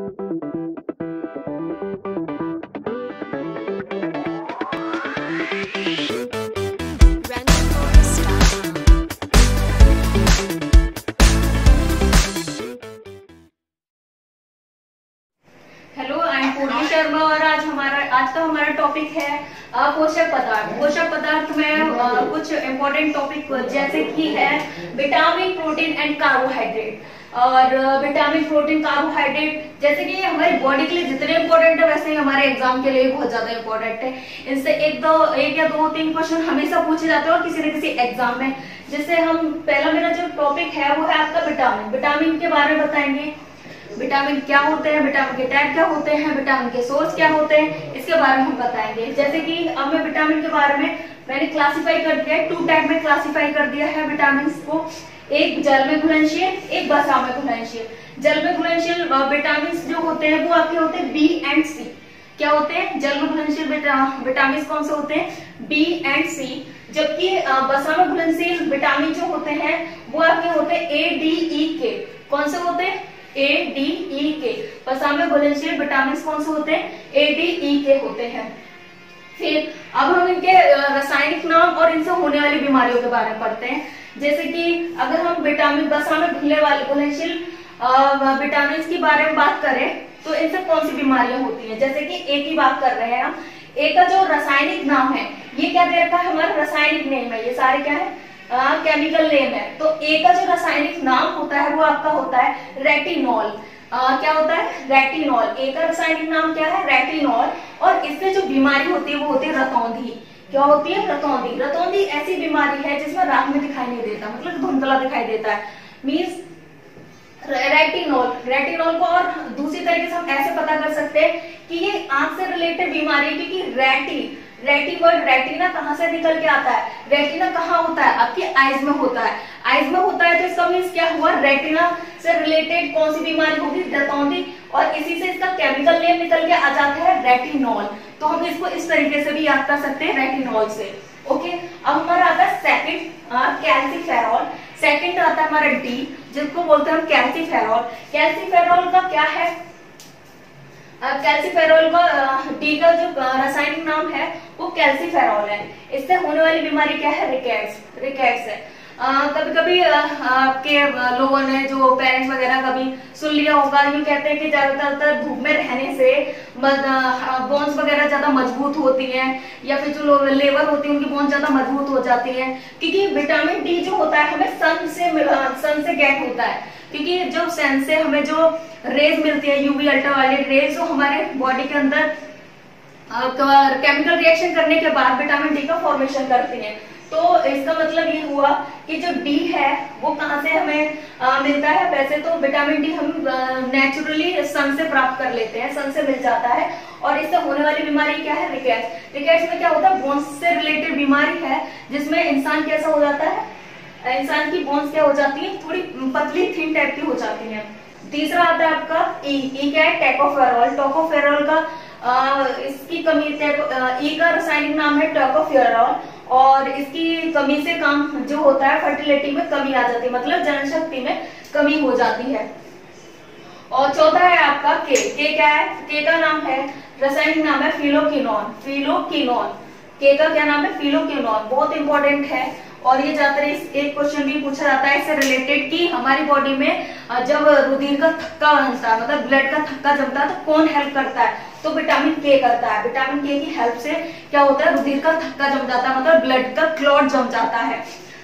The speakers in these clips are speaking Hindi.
हेलो, आई एम पूर्वी शर्मा और आज का हमारा टॉपिक है पोषक पदार्थ। पोषक पदार्थ में कुछ इम्पोर्टेंट टॉपिक जैसे कि है विटामिन, प्रोटीन एंड कार्बोहाइड्रेट। और विटामिन, प्रोटीन, कार्बोहाइड्रेट जैसे कि हमारी बॉडी के लिए जितने इम्पोर्टेंट है वैसे ही हमारे एग्जाम के लिए बहुत ज्यादा इम्पोर्टेंट है। इनसे एक या दो तीन क्वेश्चन हमेशा पूछे जाते हैं और किसी न किसी एग्जाम में। जैसे हम पहला मेरा जो टॉपिक है वो है आपका विटामिन। विटामिन के बारे में बताएंगे, विटामिन क्या होते हैं, विटामिन के टाइप क्या होते हैं, विटामिन के सोर्स क्या होते हैं, इसके बारे में हम बताएंगे। जैसे कि अब मैं विटामिन के बारे में मैंने क्लासिफाई कर दिया है, 2 टाइप में क्लासिफाई कर दिया है विटामिन को। एक जल में घुलनशील, एक वसा में घुलनशील। जल में घुलनशील विटामिन जो होते हैं वो आपके होते हैं बी एंड सी। क्या होते हैं जल में घुलनशील विटामिन? कौन से होते हैं? B and C. जबकि वसा में घुलनशील विटामिन जो होते हैं वो आपके होते हैं ए, डी, ई, के। कौन से होते हैं? ए, डी, ई, के। वसा में घुलनशील विटामिन कौन से होते हैं? ए, डी, ई, के होते हैं। फिर अब हम इनके रासायनिक नाम और इनसे होने वाली बीमारियों के बारे में पढ़ते हैं। जैसे कि अगर हम विटामिन वसा में घुलने वाले घुलनशील विटामिन के बारे में बात करें तो इनसे कौन सी बीमारियां होती हैं। जैसे कि ए की बात कर रहे हैं हम। ए का जो रासायनिक नाम है ये क्या दे रखा है? हमारा रासायनिक नेम है, ये सारे क्या है? केमिकल नेम है। तो ए का जो रासायनिक नाम होता है वो आपका होता है रेटिनॉल। क्या होता है? रेटिनॉल। ए का रासायनिक नाम क्या है? रेटिनॉल। और इससे जो बीमारी होती है वो होती है रतौंधी। क्या होती है? रतौंधी। रतौंधी ऐसी बीमारी है जिसमें रात में दिखाई नहीं देता, मतलब धुंधला दिखाई देता है। मीन्स रेटिनॉल को और दूसरी तरीके से हम ऐसे पता कर सकते हैं कि ये आंख से रिलेटेड बीमारी है, क्योंकि रेटी वर्ड रेटिना कहाँ से निकल के आता है? रेटिना कहाँ होता है? आपकी आईज में होता है। आईज में होता है तो इसका मीन्स क्या हुआ? रेटिना से रिलेटेड कौन सी बीमारी होगी? रतौंधी। और इसी से इसका केमिकल नेम निकल के आ जाता है रेटिनॉल। तो हम इसको इस तरीके से भी याद कर सकते हैं रेटिनॉल से। ओके, अब हमारा आता है सेकंड कैल्सीफेरॉल। सेकंड आता है हमारा डी, जिसको बोलते हैं हम कैल्सीफेरॉल। कैल्सीफेरॉल का क्या है? कैल्सीफेरॉल का डी का जो रासायनिक नाम है वो कैल्सीफेरॉल है। इससे होने वाली बीमारी क्या है? रिकेट्स है। कभी कभी आपके लोगों ने जो पेरेंट्स वगैरह कभी सुन लिया होगा, यूँ कहते हैं कि ज्यादातर धूप में रहने से बोन्स वगैरह ज्यादा मजबूत होती हैं, या फिर जो लेबर होती है उनकी बोन्स ज्यादा मजबूत हो जाती है। क्योंकि विटामिन डी जो होता है हमें सन से गेट होता है। क्योंकि जो सन से हमें जो रेज मिलती है, यूवी अल्ट्रावायलेट रेज, जो हमारे बॉडी के अंदर केमिकल रिएक्शन करने के बाद विटामिन डी का फॉर्मेशन करती है। तो इसका मतलब ये हुआ कि जो डी है वो कहाँ से हमें मिलता है? वैसे तो विटामिन डी हम नेचुरली सन से प्राप्त कर लेते हैं, सन से मिल जाता है। और इससे होने वाली बीमारी क्या है? रिकेट्स। रिकेट्स में क्या होता है? बोन्स से रिलेटेड बीमारी है, जिसमें इंसान कैसा हो जाता है? इंसान की बोन्स क्या हो जाती है? थोड़ी पतली थिन टाइप की हो जाती है। तीसरा आता है आपका ई क्या है? टोकोफेरॉल। टोकोफेरॉल का इसकी कमी, ई का रासायनिक नाम है टोकोफेरॉल। और इसकी कमी से काम जो होता है फर्टिलिटी में कमी आ जाती है, मतलब जनशक्ति में कमी हो जाती है। और चौथा है आपका के क्या है? के का नाम है, रासायनिक नाम है फिलोक्विनोन। के का क्या नाम है? फिलोक्विनोन। बहुत इंपॉर्टेंट है और ये ज्यादातर एक क्वेश्चन भी पूछा जाता है इससे रिलेटेड कि हमारी बॉडी में जब रुधिर का थक्का बनता है, मतलब ब्लड का थक्का जमता है, तो कौन हेल्प करता है? तो विटामिन के करता है। विटामिन के की हेल्प से क्या होता है? रुधिर का थक्का जम जाता है, मतलब ब्लड का क्लॉट जम जाता है।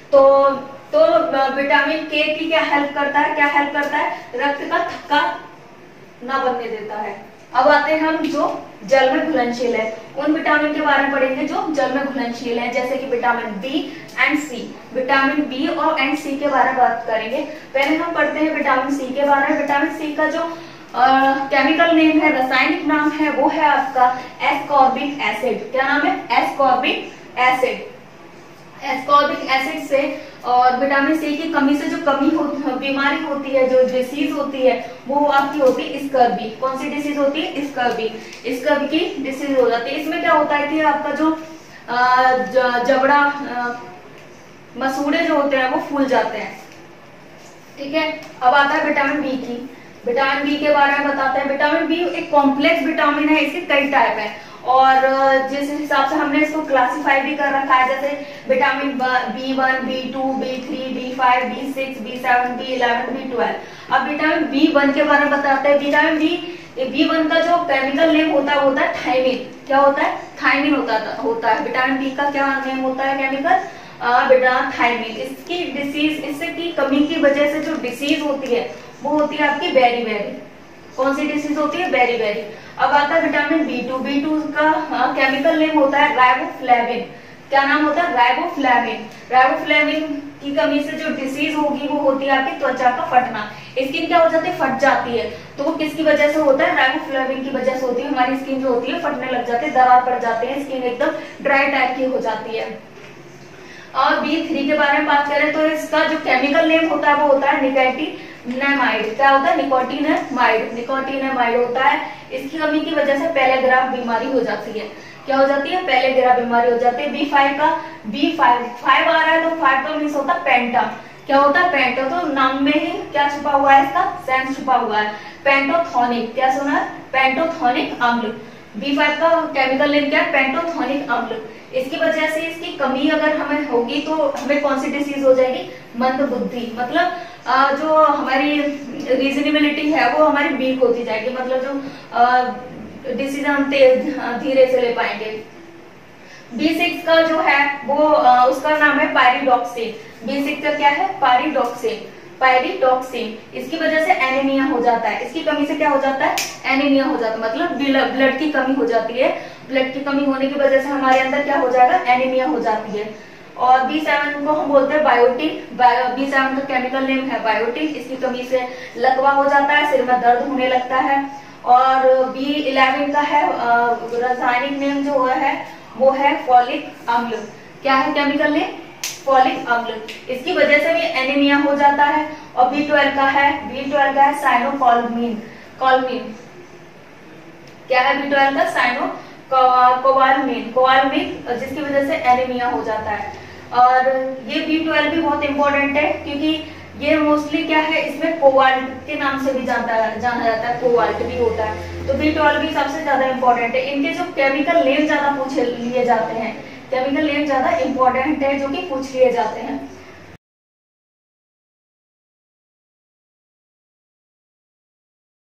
तो विटामिन के की क्या हेल्प करता है? क्या हेल्प करता है? रक्त का थक्का ना बनने देता है। अब आते हैं हम जो जल में घुलनशील है, उन विटामिन के बारे में पढ़ेंगे जो जल में घुलनशील है, जैसे कि vitamin B and C. Vitamin B और एंड सी के बारे में बात करेंगे। पहले हम पढ़ते हैं विटामिन सी के बारे में। विटामिन सी का जो केमिकल नेम है, रासायनिक नाम है, वो है आपका एस्कॉर्बिक एसिड। क्या नाम है? Ascorbic acid. एस्कॉर्बिक एसिड से और विटामिन सी की कमी से जो बीमारी होती है, जो डिसीज होती है, वो आपकी होती है स्कर्वी। कौन सी डिसीज होती है? स्कर्वी। स्कर्वी की डिसीज हो जाती है। इसमें क्या होता है कि आपका जो जबड़ा मसूड़े जो होते हैं वो फूल जाते हैं। ठीक है। अब आता है विटामिन बी की। विटामिन बी के बारे में बताते हैं। विटामिन बी एक कॉम्प्लेक्स विटामिन है, इसके कई टाइप है और जिस हिसाब से हमने इसको क्लासिफाई भी कर रखा है, जैसे vitamin B1, B2, B3, B5, B6, B7, B11, B12। अब विटामिन B1 के बारे में बताते हैं। विटामिन B1 का जो केमिकल नेम होता है वो होता है थायमिन। क्या होता है? थायमिन होता है। विटामिन बी का क्या नेम होता है केमिकल? थायमिन। इसकी डिसीज, इससे की कमी की वजह से जो डिसीज होती है वो होती है आपकी बेरी। कौन सी डिसीज होती है? बेरी। अब आता है विटामिन B2 का केमिकल नेम होता है राइबोफ्लेविन। क्या नाम होता है? राइबोफ्लेविन की कमी से जो डिसीज होगी वो होती है आपकी त्वचा का फटना। स्किन क्या हो जाती है? फट जाती है। तो वो किसकी वजह से होता है? राइबोफ्लेविन की वजह से होती है। हमारी स्किन जो होती है फटने लग जाती है, दरार पड़ जाती है, स्किन एकदम ड्राई टाइप की हो जाती है। और B3 के बारे में बात करें तो इसका जो केमिकल नेम होता है वो होता है निकोटिनामाइड। क्या होता है? निकोटिनामाइड होता है। इसकी कमी की वजह से पैलेग्राफ बीमारी हो जाती है। क्या हो जाती है? पैलेग्राफ बीमारी हो जाती है। B5 आ रहा है तो 5 का मीन्स होता है पेंटा। क्या होता है? पेंटा। तो नाम में ही क्या छुपा हुआ है? इसका सेंस छुपा हुआ है। पेंटोथोनिक। क्या सुना है? पेंटोथोनिक अम्ल। B5 का केमिकल नेम क्या है? पेंटोथोनिक अम्ल। इसकी वजह से इसकी कमी अगर हमें होगी तो हमें कौन सी डिसीज हो जाएगी? मंदबुद्धि। मतलब जो हमारी रीजनेबिलिटी है वो हमारी वीक होती जाएगी। मतलब जो डिसीजन हम धीरे से ले पाएंगे। B6 का जो है वो उसका नाम है पायरिडॉक्सिन। B6 का क्या है? पायरिडॉक्सिन। इसकी वजह से एनीमिया हो जाता है। इसकी कमी से क्या हो जाता है? एनीमिया हो जाता है, मतलब ब्लड की कमी हो जाती है। ब्लड की कमी होने की वजह से हमारे अंदर क्या हो जाएगा? एनीमिया हो जाती है। और B7 को हम बोलते हैं बायोटिन। B7 का केमिकल नेम है बायोटिन। इसकी कमी से लकवा हो जाता है, सिर में दर्द होने लगता है। और B11 का है रासायनिक नेम जो है वो है फॉलिक अम्ल। क्या है केमिकल नेम? फॉलिक अम्ल। इसकी वजह से भी एनीमिया हो जाता है। और B12 का है साइनोकोबाल्मिन। क्या है B12 का? कोबाल्मिन, जिसकी वजह से एनीमिया हो जाता है। और ये B12 भी बहुत इंपॉर्टेंट है क्योंकि ये मोस्टली क्या है, इसमें कोबाल्ट के नाम से भी जाना जाता है, कोबाल्ट भी होता है। तो B12 भी सबसे ज्यादा इंपॉर्टेंट है। इनके जो केमिकल नेम ज्यादा पूछ लिए जाते हैं, केमिकल नेम ज्यादा इंपॉर्टेंट है जो कि पूछ लिए जाते हैं।